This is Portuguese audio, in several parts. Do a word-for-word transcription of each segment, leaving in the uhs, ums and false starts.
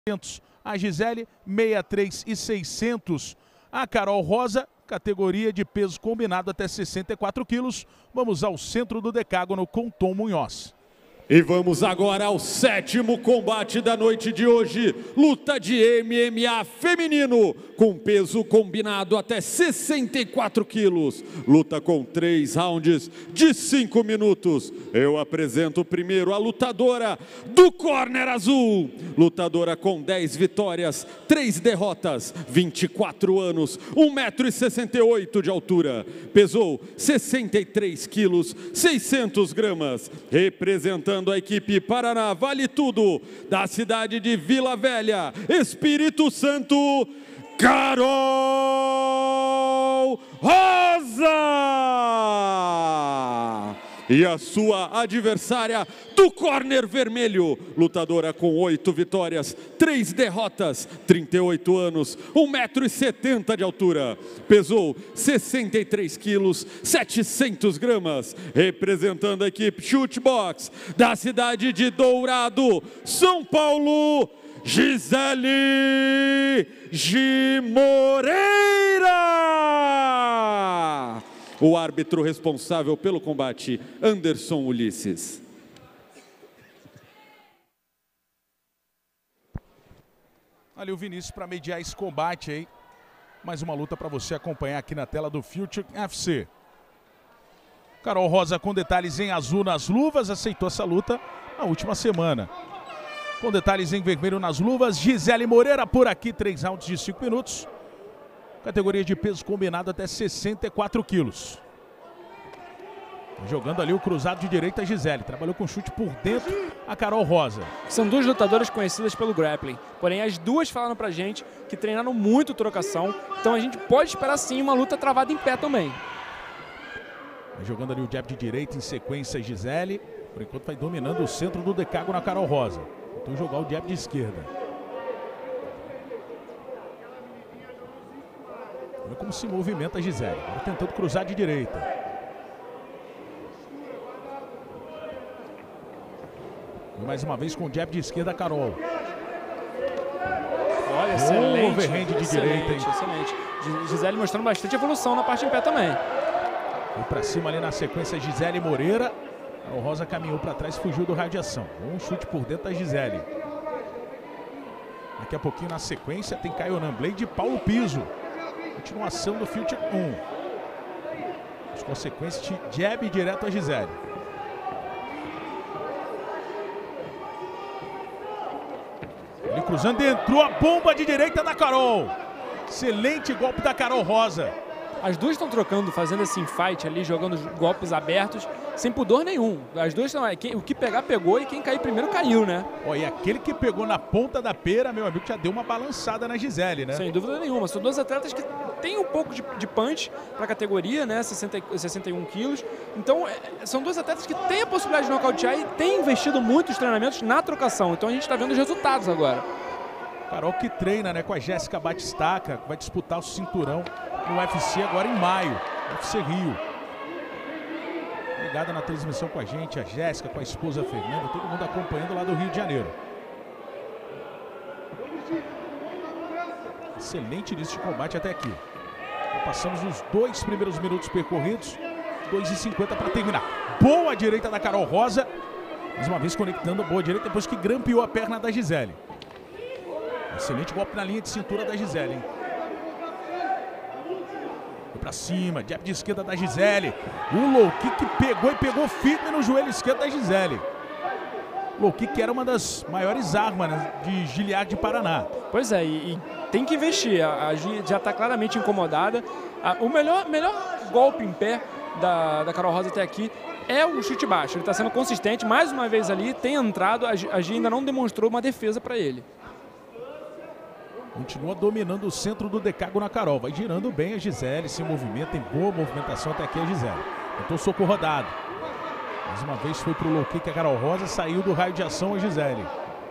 A Gisele, sessenta e três e seiscentos. A Carol Rosa, categoria de peso combinado até sessenta e quatro quilos. Vamos ao centro do decágono com Tom Munhoz. E vamos agora ao sétimo combate da noite de hoje. Luta de M M A feminino, com peso combinado até sessenta e quatro quilos. Luta com três rounds de cinco minutos. Eu apresento primeiro a lutadora do corner azul. Lutadora com dez vitórias, três derrotas, vinte e quatro anos, um metro e sessenta e oito de altura. Pesou sessenta e três quilos, seiscentos gramas. Representando a equipe Paraná Vale Tudo, da cidade de Vila Velha, Espírito Santo, Carol Rosa! E a sua adversária do corner vermelho, lutadora com oito vitórias, três derrotas, trinta e oito anos, um metro e setenta de altura. Pesou sessenta e três quilos, setecentos gramas. Representando a equipe Chutebox, da cidade de Dourado, São Paulo, Gisele G. Moreira! O árbitro responsável pelo combate, Anderson Ulisses. Ali o Vinícius para mediar esse combate aí. Mais uma luta para você acompanhar aqui na tela do Future F C. Carol Rosa com detalhes em azul nas luvas, aceitou essa luta na última semana. Com detalhes em vermelho nas luvas, Gisele Moreira por aqui, três rounds de cinco minutos. Categoria de peso combinado até sessenta e quatro quilos. Jogando ali o cruzado de direita, a Gisele. Trabalhou com chute por dentro, a Carol Rosa. São duas lutadoras conhecidas pelo grappling. Porém, as duas falaram pra gente que treinaram muito trocação. Então a gente pode esperar sim uma luta travada em pé também. Jogando ali o jab de direita em sequência, a Gisele. Por enquanto vai dominando o centro do decágono na Carol Rosa. Então jogar o jab de esquerda. Olha como se movimenta a Gisele. Agora tentando cruzar de direita. E mais uma vez com o jab de esquerda, a Carol. Olha, excelente. Um overhand de excelente, direita, hein? Excelente. Gisele mostrando bastante evolução na parte em pé também. E pra cima ali na sequência, Gisele Moreira. A Rosa caminhou para trás, fugiu do raio de ação. Um chute por dentro da Gisele. Daqui a pouquinho na sequência tem Caionan Blade e Paulo Piso. Continuação do Future um. As consequências de jab direto a Gisele. Ele cruzando, entrou a bomba de direita da Carol. Excelente golpe da Carol Rosa. As duas estão trocando, fazendo esse fight ali, jogando golpes abertos, sem pudor nenhum. As duas estão. O que pegar, pegou, e quem cair primeiro caiu, né? Ó, e aquele que pegou na ponta da pera, meu amigo, já deu uma balançada na Gisele, né? Sem dúvida nenhuma. São duas atletas que têm um pouco de, de punch para a categoria, né? sessenta, sessenta e um quilos. Então, é, são duas atletas que têm a possibilidade de nocautear e têm investido muito os treinamentos na trocação. Então, a gente está vendo os resultados agora. Carol que treina, né, com a Jéssica Batistaca, que vai disputar o cinturão no U F C agora em maio, U F C Rio. Ligada na transmissão com a gente, a Jéssica, com a esposa Fernanda, todo mundo acompanhando lá do Rio de Janeiro. Excelente início de combate até aqui. Passamos os dois primeiros minutos percorridos, dois e cinquenta para terminar. Boa direita da Carol Rosa, mais uma vez conectando a boa direita depois que grampeou a perna da Gisele. Excelente golpe na linha de cintura da Gisele, hein? Foi pra cima, jab de esquerda da Gisele. O low kick pegou e pegou firme no joelho esquerdo da Gisele. Low kick era uma das maiores armas, né, de Giliard de Paraná. Pois é, e, e tem que investir. A, a Gi já está claramente incomodada. A, o melhor, melhor golpe em pé da, da Carol Rosa até aqui é o chute baixo. Ele está sendo consistente, mais uma vez ali, tem entrado. A Gi, a Gi ainda não demonstrou uma defesa para ele. Continua dominando o centro do decágono na Carol. Vai girando bem a Gisele, se movimenta, tem boa movimentação até aqui a Gisele. Tentou soco rodado. Mais uma vez foi pro low kick a Carol Rosa, saiu do raio de ação a Gisele.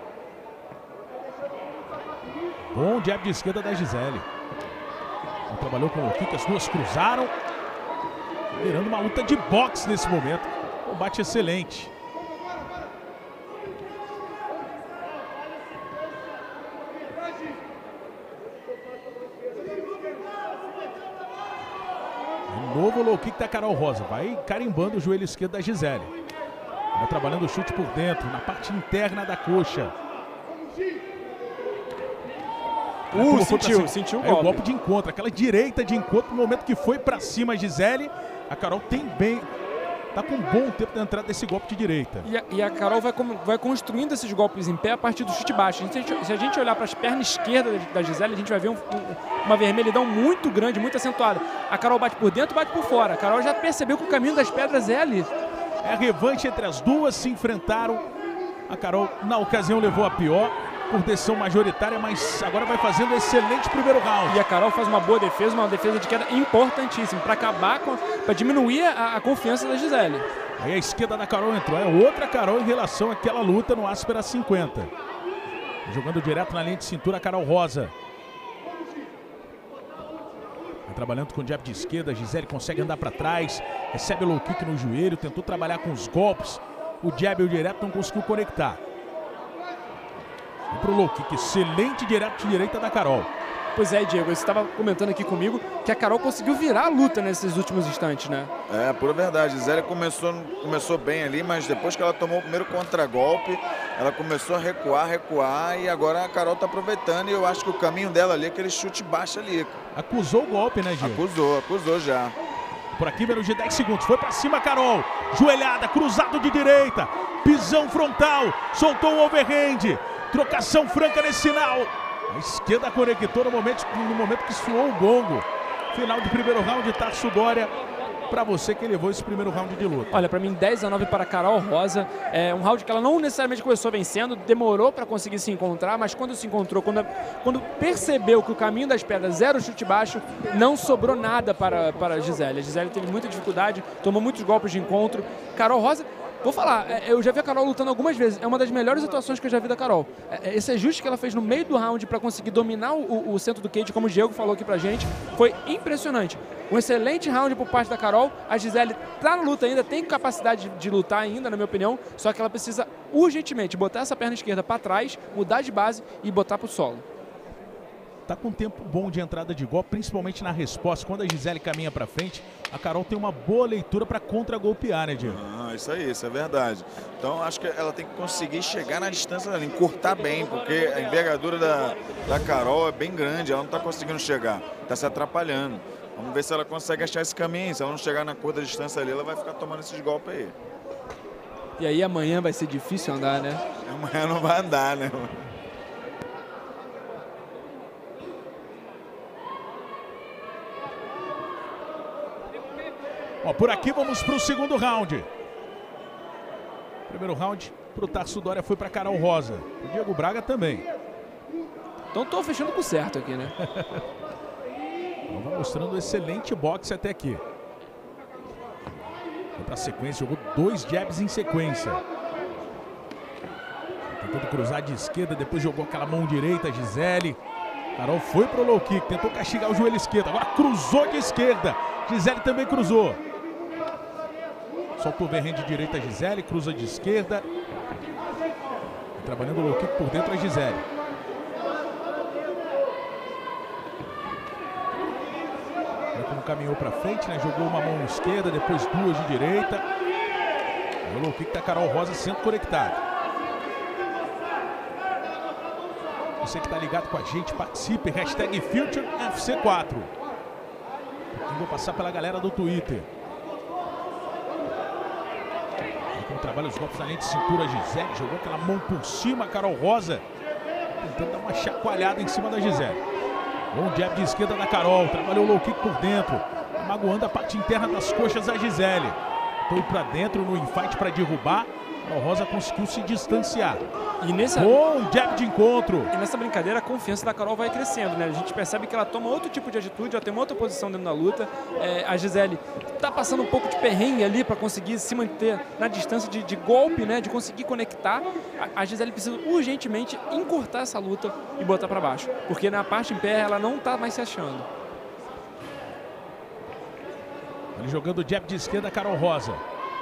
Bom jab de esquerda da Gisele. Ela trabalhou com o low kick, as duas cruzaram. Virando uma luta de boxe nesse momento. Combate excelente. novo o low kick da Carol Rosa. Vai carimbando o joelho esquerdo da Gisele. Vai trabalhando o chute por dentro, na parte interna da coxa. Uh, sentiu, sentiu o golpe. É o golpe de encontro, aquela direita de encontro, no momento que foi pra cima a Gisele, a Carol tem bem, tá com um bom tempo da entrada desse golpe de direita. E a, e a Carol vai, vai construindo esses golpes em pé a partir do chute baixo. Se a gente, se a gente olhar para as pernas esquerdas da Gisele, a gente vai ver um, um, uma vermelhidão muito grande, muito acentuada. A Carol bate por dentro, bate por fora. A Carol já percebeu que o caminho das pedras é ali. É a revanche entre as duas, se enfrentaram. A Carol, na ocasião, levou a pior por decisão majoritária, mas agora vai fazendo um excelente primeiro round. E a Carol faz uma boa defesa, uma defesa de queda importantíssima, para acabar com, para diminuir a, a confiança da Gisele. Aí a esquerda da Carol entrou, é outra Carol em relação àquela luta no Áspera cinquenta. Jogando direto na linha de cintura a Carol Rosa. Vai trabalhando com o jab de esquerda, a Gisele consegue andar para trás, recebe o low kick no joelho, tentou trabalhar com os golpes, o jab e o direto não conseguiu conectar. Para o low kick, excelente direto de direita da Carol. Pois é, Diego, você estava comentando aqui comigo que a Carol conseguiu virar a luta nesses últimos instantes, né? É, pura verdade. Gisele começou, começou bem ali, mas depois que ela tomou o primeiro contragolpe, ela começou a recuar, recuar, e agora a Carol está aproveitando, e eu acho que o caminho dela ali é aquele chute baixo ali. Acusou o golpe, né, Diego? Acusou, acusou já. Por aqui, menos de dez segundos. Foi pra cima, Carol. Joelhada, cruzado de direita. Pisão frontal. Soltou o overhand. Trocação franca nesse sinal. A esquerda conectou no momento, no momento que soou o gongo. Final do primeiro round, Tarso Dória. Pra você que levou esse primeiro round de luta. Olha, pra mim, dez a nove para a Carol Rosa. É um round que ela não necessariamente começou vencendo, demorou para conseguir se encontrar, mas quando se encontrou, quando, quando percebeu que o caminho das pedras era o chute baixo, não sobrou nada para, para a Gisele. A Gisele teve muita dificuldade, tomou muitos golpes de encontro. Carol Rosa, vou falar, eu já vi a Carol lutando algumas vezes, é uma das melhores atuações que eu já vi da Carol. Esse ajuste que ela fez no meio do round para conseguir dominar o, o centro do cage, como o Diego falou aqui pra gente, foi impressionante. Um excelente round por parte da Carol. A Gisele tá na luta ainda, tem capacidade de, de lutar ainda, na minha opinião, só que ela precisa urgentemente botar essa perna esquerda para trás, mudar de base e botar pro solo. Tá com um tempo bom de entrada de golpe, principalmente na resposta. Quando a Gisele caminha para frente, a Carol tem uma boa leitura para contra-golpear, né, Diego? Ah, isso aí, isso é verdade. Então, acho que ela tem que conseguir chegar na distância dela, encurtar bem, porque a envergadura da, da Carol é bem grande, ela não está conseguindo chegar, está se atrapalhando. Vamos ver se ela consegue achar esse caminho. Se ela não chegar na curta distância ali, ela vai ficar tomando esses golpes aí. E aí amanhã vai ser difícil andar, né? Amanhã não vai andar, né? Ó, por aqui vamos para o segundo round. Primeiro round para o Tarso Dória foi para Carol Rosa. O Diego Braga também. Então tô fechando com certo aqui, né? Vai mostrando um excelente boxe até aqui. Foi para a sequência, jogou dois jabs em sequência. Tentando cruzar de esquerda, depois jogou aquela mão direita, a Gisele. Carol foi pro low kick, tentou castigar o joelho esquerdo, agora cruzou de esquerda. Gisele também cruzou. Soltou o overhand de direita a Gisele, cruza de esquerda. Trabalhando o low kick por dentro a Gisele. Como caminhou para frente, né? Jogou uma mão esquerda, depois duas de direita. O low kick da Carol Rosa sendo conectado. Você que está ligado com a gente, participe. Hashtag Future F C quatro. Eu vou passar pela galera do Twitter. Então, trabalha os golpes na linha de cintura. A Gisele jogou aquela mão por cima. A Carol Rosa tentando dar uma chacoalhada em cima da Gisele. Bom jab de esquerda da Carol. Trabalhou o low kick por dentro. Magoando a parte interna das coxas da Gisele. Foi para dentro no infight para derrubar. A Rosa conseguiu se distanciar. E nessa... Bom jab de encontro. E nessa brincadeira a confiança da Carol vai crescendo, né? A gente percebe que ela toma outro tipo de atitude, ela tem uma outra posição dentro da luta. É, a Gisele tá passando um pouco de perrengue ali para conseguir se manter na distância de, de golpe, né? De conseguir conectar. A, a Gisele precisa urgentemente encurtar essa luta e botar para baixo. Porque na parte em pé ela não tá mais se achando. Ele jogando o jab de esquerda, a Carol Rosa.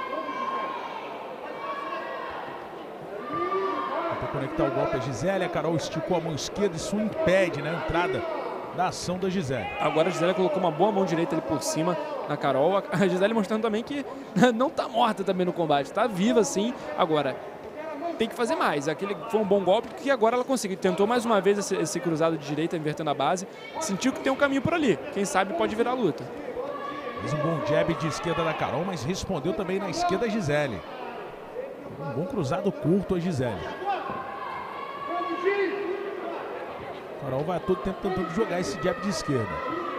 Conectar o golpe a Gisele, a Carol esticou a mão esquerda, isso impede, né, a entrada da ação da Gisele. Agora a Gisele colocou uma boa mão direita ali por cima, na Carol. A Gisele mostrando também que não está morta também no combate, está viva sim. Agora, tem que fazer mais. Aquele foi um bom golpe que agora ela conseguiu. Tentou mais uma vez esse, esse cruzado de direita, invertendo a base. Sentiu que tem um caminho por ali. Quem sabe pode virar a luta. Fez um bom jab de esquerda da Carol, mas respondeu também na esquerda a Gisele. Um bom cruzado curto a Gisele. Carol vai a todo tempo tentando jogar esse jab de esquerda.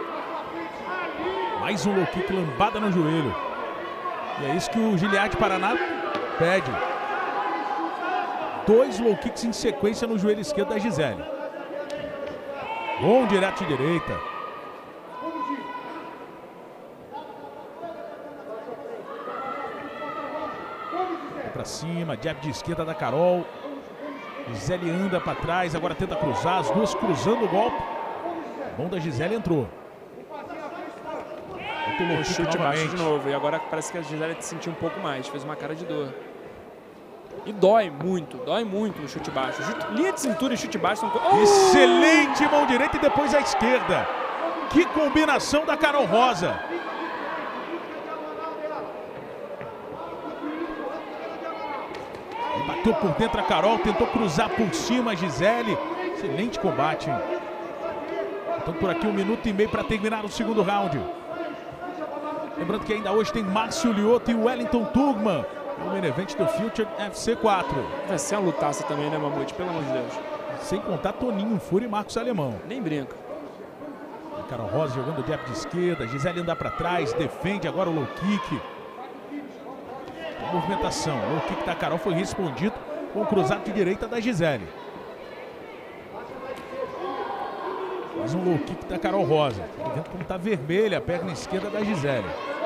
Mais um low kick, lambada no joelho. E é isso que o Giliad Paraná pede. Dois low kicks em sequência no joelho esquerdo da Gisele. Bom direto de direita. Vai pra cima, jab de esquerda da Carol. Gisele anda para trás, agora tenta cruzar, as duas cruzando o golpe. Bom da Gisele, entrou. O chute baixo de novo, e agora parece que a Gisele sentiu um pouco mais, fez uma cara de dor. E dói muito, dói muito no chute baixo. Linha de cintura e chute baixo são... Oh! Excelente mão direita e depois a esquerda. Que combinação da Carol Rosa. Bateu por dentro a Carol, tentou cruzar por cima a Gisele. Excelente combate, hein? Então por aqui um minuto e meio para terminar o segundo round. Lembrando que ainda hoje tem Márcio Lioto e Wellington Tugman no main event do Future F C quatro. Vai ser uma lutaça também, né, Mamute? Pelo amor de Deus. Sem contar Toninho Fúria e Marcos Alemão. Nem brinca. A Carol Rosa jogando o jab de esquerda, Gisele anda para trás, defende agora o low kick. A movimentação, o low kick da Carol foi respondido com o cruzado de direita da Gisele. Mais um low kick da Carol Rosa. Tá vendo como tá vermelha a perna esquerda da Gisele.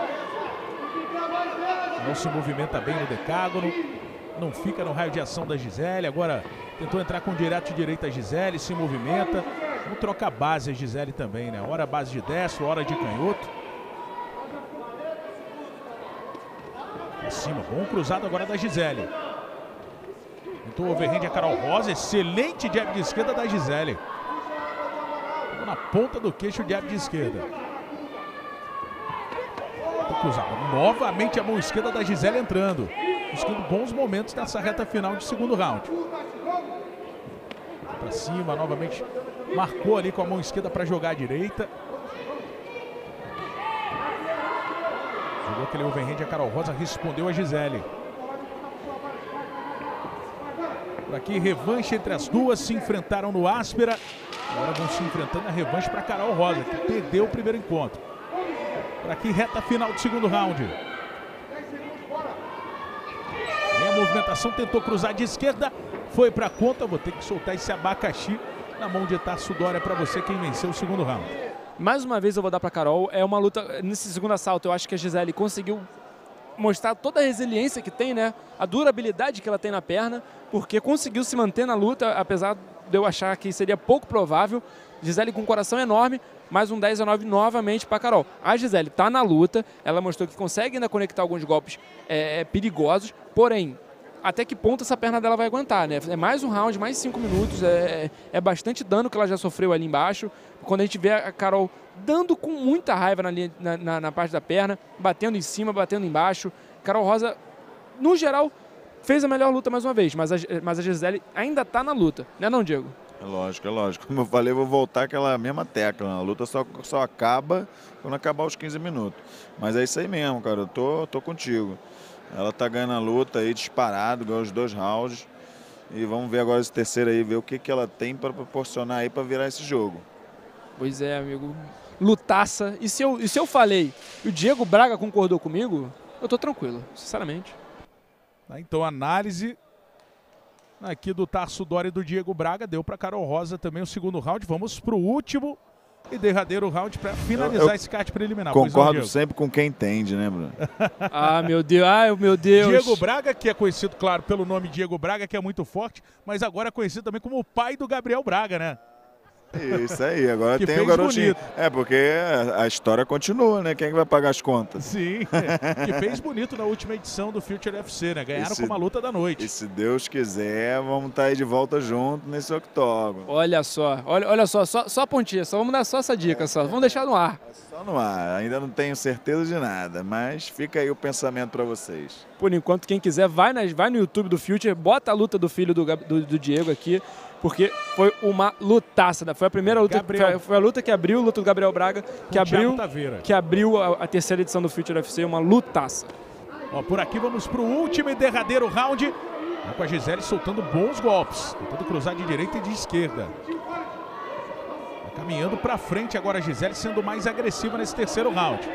Não se movimenta bem no decágono. Não fica no raio de ação da Gisele. Agora tentou entrar com direto de direita a Gisele. Se movimenta. Vamos trocar base a Gisele também, né? Hora base de destro, hora de canhoto. Pra cima, bom cruzado agora da Gisele. Tentou o overhand a Carol Rosa. Excelente jab de esquerda da Gisele. Na ponta do queixo, o jab de esquerda. Cruzado. Novamente a mão esquerda da Gisele entrando. Buscando bons momentos nessa reta final de segundo round. Pra cima, novamente. Marcou ali com a mão esquerda para jogar a direita. Jogou aquele overhand, a Carol Rosa respondeu a Gisele. Por aqui, revanche entre as duas. Se enfrentaram no Áspera. Agora vão se enfrentando a revanche para Carol Rosa, que perdeu o primeiro encontro. Por aqui, reta final do segundo round. Vem a movimentação, tentou cruzar de esquerda. Foi para conta, vou ter que soltar esse abacaxi na mão de Tarso Dória para você quem venceu o segundo round. Mais uma vez eu vou dar para Carol. É uma luta, nesse segundo assalto, eu acho que a Gisele conseguiu mostrar toda a resiliência que tem, né? A durabilidade que ela tem na perna, porque conseguiu se manter na luta, apesar de eu achar que seria pouco provável. Gisele com um coração enorme, mais um dez a nove novamente para Carol. A Gisele está na luta, ela mostrou que consegue ainda conectar alguns golpes é, perigosos, porém, até que ponto essa perna dela vai aguentar, né? É mais um round, mais cinco minutos, é, é bastante dano que ela já sofreu ali embaixo. Quando a gente vê a Carol dando com muita raiva na, linha, na, na, na parte da perna, batendo em cima, batendo embaixo. Carol Rosa, no geral, fez a melhor luta mais uma vez, mas a, mas a Gisele ainda está na luta, né não, Diego? É lógico, é lógico. Como eu falei, eu vou voltar àquela mesma tecla. A luta só, só acaba quando acabar os quinze minutos. Mas é isso aí mesmo, cara. Eu tô, tô contigo. Ela tá ganhando a luta aí, disparado, ganhou os dois rounds. E vamos ver agora esse terceiro aí, ver o que, que ela tem para proporcionar aí para virar esse jogo. Pois é, amigo. Lutaça. E se eu, e se eu falei e o Diego Braga concordou comigo, eu tô tranquilo, sinceramente. Então, análise aqui do Tarso Dória e do Diego Braga. Deu para Carol Rosa também o segundo round. Vamos para o último e derradeiro round para finalizar eu, eu esse kart preliminar. Concordo não, sempre com quem entende, né, Bruno? Ah, meu Deus, ai, meu Deus. Diego Braga, que é conhecido, claro, pelo nome Diego Braga, que é muito forte, mas agora é conhecido também como o pai do Gabriel Braga, né? Isso aí, agora Que tem o fez garotinho. bonito. É, porque a história continua, né? Quem é que vai pagar as contas? Sim, que fez bonito na última edição do Future F C, né? Ganharam Esse- com uma luta da noite. E se Deus quiser, vamos estar aí de volta junto nesse octógono. Olha só, olha, olha só, só, só a pontinha, só vamos dar só essa dica, só. Vamos deixar no ar. Só no ar, ainda não tenho certeza de nada, mas fica aí o pensamento para vocês. Por enquanto, quem quiser, vai, nas, vai no YouTube do Future, bota a luta do filho do, Gab- do, do Diego aqui, porque foi uma lutaça. Foi a primeira luta, Gabriel. foi, foi a luta que abriu, a luta do Gabriel Braga, que Com o abriu, Thiago Taveira. que abriu a, a terceira edição do Future F C, uma lutaça. Ó, por aqui vamos pro último e derradeiro round. Tá com a Gisele soltando bons golpes, tentando cruzar de direita e de esquerda. Tá caminhando pra frente agora a Gisele, sendo mais agressiva nesse terceiro round.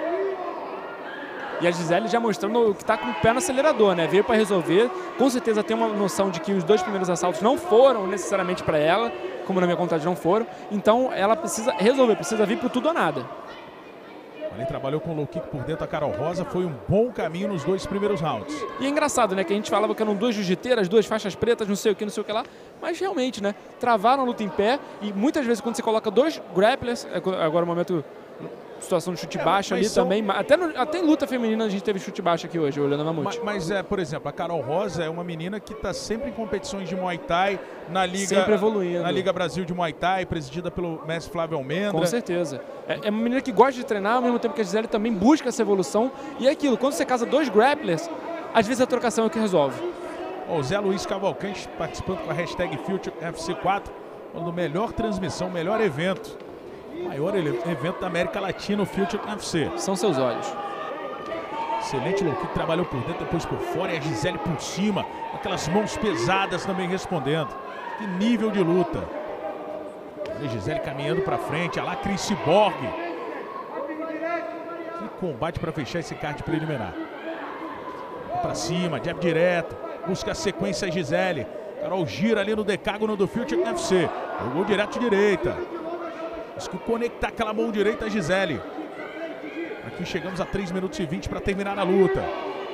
E a Gisele já mostrando que está com o pé no acelerador, né? Veio para resolver. Com certeza tem uma noção de que os dois primeiros assaltos não foram necessariamente para ela, como na minha contagem não foram. Então ela precisa resolver, precisa vir pro tudo ou nada. Ali trabalhou com o low kick por dentro a Carol Rosa, foi um bom caminho nos dois primeiros rounds. E é engraçado, né? Que a gente falava que eram duas jiu-jiteiras, duas faixas pretas, não sei o que, não sei o que lá. Mas realmente, né? Travaram a luta em pé. E muitas vezes quando você coloca dois grapplers, agora o momento... situação de chute É, baixo mas ali são- também. Até, no- até em luta feminina a gente teve chute baixo aqui hoje, olhando a Mamute. Ma- Mas, é, por exemplo, a Carol Rosa é uma menina que está sempre em competições de Muay Thai, na Liga, Sempre evoluindo. na Liga Brasil de Muay Thai, presidida pelo mestre Flávio Almendra. Com certeza. É, é uma menina que gosta de treinar, ao mesmo tempo que a Gisele também busca essa evolução. E é aquilo, quando você casa dois grapplers, às vezes a trocação é o que resolve. Ó, o Zé Luiz Cavalcante participando com a hashtag Future F C quatro, falando melhor transmissão, melhor evento. Maior ele- evento da América Latina, o Future F C. São seus olhos. Excelente low kick, trabalhou por dentro, depois por fora e a Gisele por cima. Aquelas mãos pesadas também respondendo. Que nível de luta. Olha a Gisele caminhando pra frente, olha lá Cris Cyborg. Que combate pra fechar esse card preliminar. Pra cima, jab direto, busca a sequência a Gisele. Carol gira ali no decágono do Future F C. Jogou direto de direita. Busca conectar aquela mão direita a Gisele. Aqui chegamos a três minutos e vinte para terminar a luta.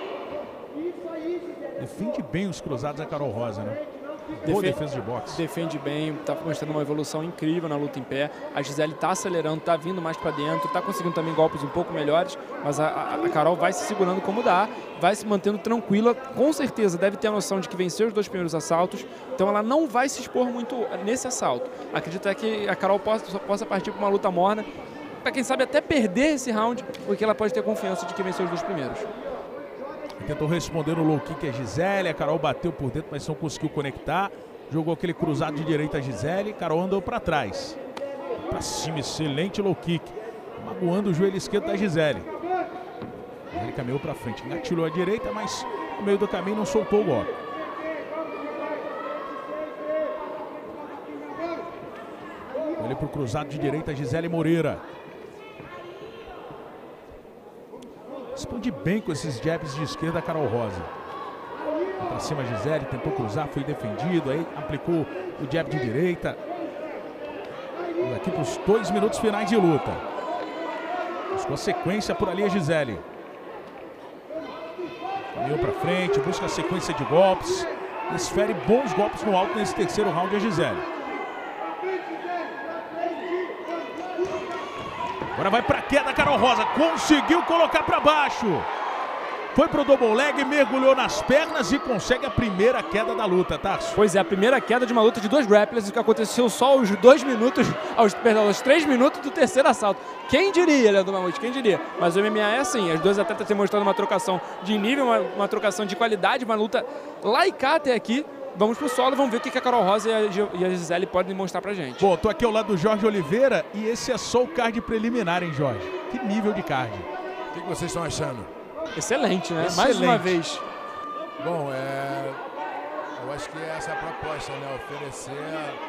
Defende bem os cruzados a Carol Rosa, né? Boa Defe- defesa de boxe. Defende bem, está mostrando uma evolução incrível na luta em pé. A Gisele está acelerando, está vindo mais para dentro, está conseguindo também golpes um pouco melhores, mas a, a- a Carol vai se segurando como dá, vai se mantendo tranquila. Com certeza deve ter a noção de que venceu os dois primeiros assaltos, então ela não vai se expor muito nesse assalto. Acredito é que a Carol possa, possa partir para uma luta morna, para quem sabe até perder esse round, porque ela pode ter confiança de que venceu os dois primeiros. Tentou responder no low kick a Gisele, a Carol bateu por dentro, mas não conseguiu conectar. Jogou aquele cruzado de direita a Gisele, Carol andou para trás. Para cima, excelente low kick. Magoando o joelho esquerdo da Gisele. Ele caminhou para frente, engatilhou a direita, mas no meio do caminho não soltou o golpe. Olha para o cruzado de direita a Gisele Moreira. Responde bem com esses jabs de esquerda a Carol Rosa. Para cima a Gisele, tentou cruzar, foi defendido, aí aplicou o jab de direita. E aqui para os dois minutos finais de luta. Buscou a sequência por ali a Gisele. Caminhou para frente, busca a sequência de golpes. Desfere bons golpes no alto nesse terceiro round a Gisele. Agora vai para queda a Carol Rosa, conseguiu colocar para baixo. Foi pro double leg, mergulhou nas pernas e consegue a primeira queda da luta, Tarso. Pois é, a primeira queda de uma luta de dois grapplers, o que aconteceu só aos dois minutos, aos, perdão, aos três minutos do terceiro assalto. Quem diria, Leandro Mamute, quem diria? Mas o M M A é assim, as duas atletas têm mostrado uma trocação de nível, uma, uma trocação de qualidade, uma luta lá e cá até aqui. Vamos pro solo e vamos ver o que a Carol Rosa e a, Gi- e a Gisele podem mostrar pra gente. Bom, tô aqui ao lado do Jorge Oliveira e esse é só o card preliminar, hein, Jorge? Que nível de card. O que que vocês estão achando? Excelente, né? Mais Excelente. uma vez. Bom, é, eu acho que essa é a proposta, né? Oferecer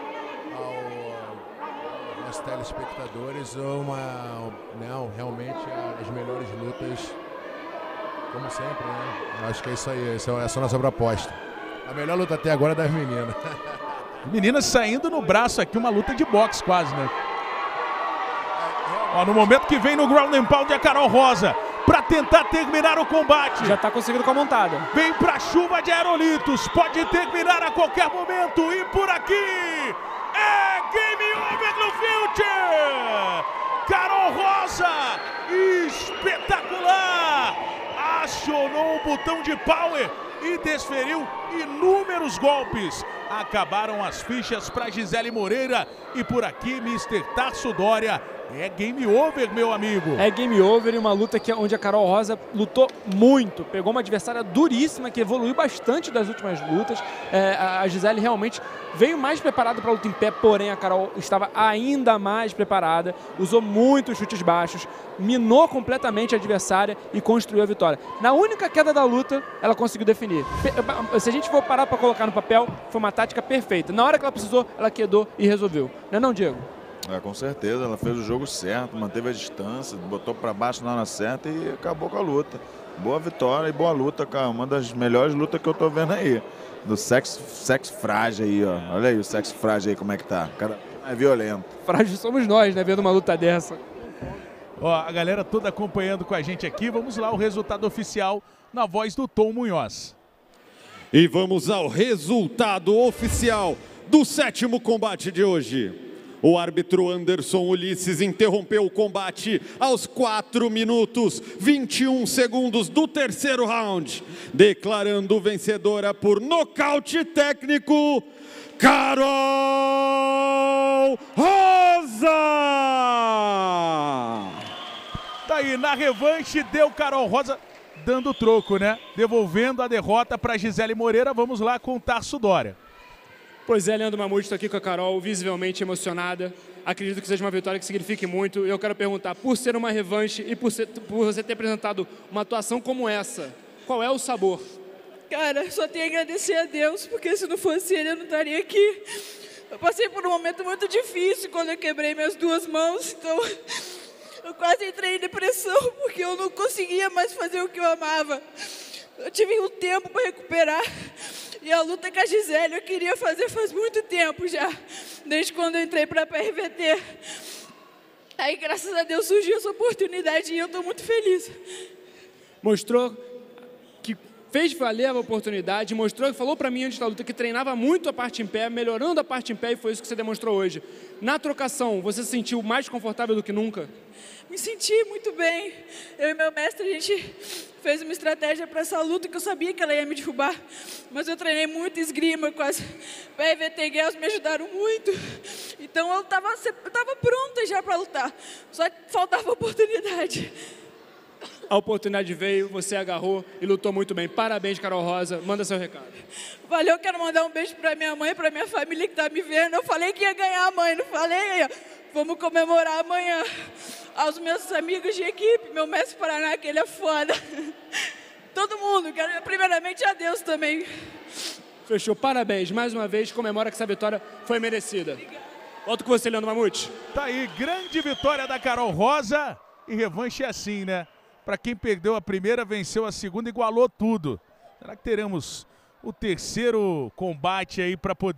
ao, aos nossos telespectadores uma, né, realmente as melhores lutas, como sempre, né? Eu acho que é isso aí, essa é essa é a nossa proposta. A melhor luta até agora é das meninas. Meninas saindo no braço aqui, uma luta de boxe quase, né? Ó, no momento que vem no ground and pound a Carol Rosa para tentar terminar o combate. Já tá conseguindo com a montada. Vem pra chuva de aerolitos, pode terminar a qualquer momento e por aqui é game over! acionou o botão de power e desferiu inúmeros golpes. Acabaram as fichas para Gisele Moreira e por aqui mister Tarso Doria. É game over, meu amigo. É game over e uma luta que, onde a Carol Rosa lutou muito. Pegou uma adversária duríssima que evoluiu bastante das últimas lutas. É, a Gisele realmente veio mais preparada para a luta em pé, porém a Carol estava ainda mais preparada. Usou muitos chutes baixos, minou completamente a adversária e construiu a vitória. Na única queda da luta, ela conseguiu definir. Se a gente for parar para colocar no papel, foi uma tática perfeita. Na hora que ela precisou, ela quedou e resolveu. Não é não, Diego? É, com certeza, ela fez o jogo certo, manteve a distância, botou para baixo na hora certa e acabou com a luta. Boa vitória e boa luta, cara. Uma das melhores lutas que eu tô vendo aí. Do sexo, sexo frágil aí, ó. Olha aí o sexo frágil aí, como é que tá. O cara é violento. Frágil somos nós, né, vendo uma luta dessa. Ó, a galera toda acompanhando com a gente aqui. Vamos lá, o resultado oficial na voz do Tom Munhoz. E vamos ao resultado oficial do sétimo combate de hoje. O árbitro Anderson Ulisses interrompeu o combate aos quatro minutos, vinte e um segundos do terceiro round, declarando vencedora por nocaute técnico, Carol Rosa! Tá aí, na revanche deu Carol Rosa dando troco, né? Devolvendo a derrota para Gisele Moreira. Vamos lá com o Tarso Doria. Pois é, Leandro Mamute, estou aqui com a Carol, visivelmente emocionada. Acredito que seja uma vitória que signifique muito. Eu quero perguntar, por ser uma revanche e por, ser, por você ter apresentado uma atuação como essa, qual é o sabor? Cara, só tenho a agradecer a Deus, porque se não fosse Ele, eu não estaria aqui. Eu passei por um momento muito difícil quando eu quebrei minhas duas mãos, então eu quase entrei em depressão, porque eu não conseguia mais fazer o que eu amava. Eu tive um tempo para recuperar. E a luta com a Gisele eu queria fazer faz muito tempo já, desde quando eu entrei para a P R V T. Aí, graças a Deus, surgiu essa oportunidade e eu estou muito feliz. Mostrou que fez valer a oportunidade, mostrou, falou para mim antes da luta que treinava muito a parte em pé, melhorando a parte em pé, e foi isso que você demonstrou hoje. Na trocação, você se sentiu mais confortável do que nunca? Me senti muito bem. Eu e meu mestre, a gente fez uma estratégia para essa luta que eu sabia que ela ia me derrubar. Mas eu treinei muito esgrima com as P R V T Girls, me ajudaram muito. Então eu estava eu tava pronta já para lutar. Só que faltava oportunidade. A oportunidade veio, você agarrou e lutou muito bem. Parabéns, Carol Rosa. Manda seu recado. Valeu, quero mandar um beijo para minha mãe, para minha família que está me vendo. Eu falei que ia ganhar a mãe, não falei? Vamos comemorar amanhã. Aos meus amigos de equipe, meu mestre Paraná, que ele é foda. Todo mundo, quero primeiramente a Deus também. Fechou, parabéns. Mais uma vez, comemora que essa vitória foi merecida. Obrigada. Volto com você, Leandro Mamute. Tá aí, grande vitória da Carol Rosa. E revanche é assim, né? Para quem perdeu a primeira, venceu a segunda, igualou tudo. Será que teremos o terceiro combate aí para poder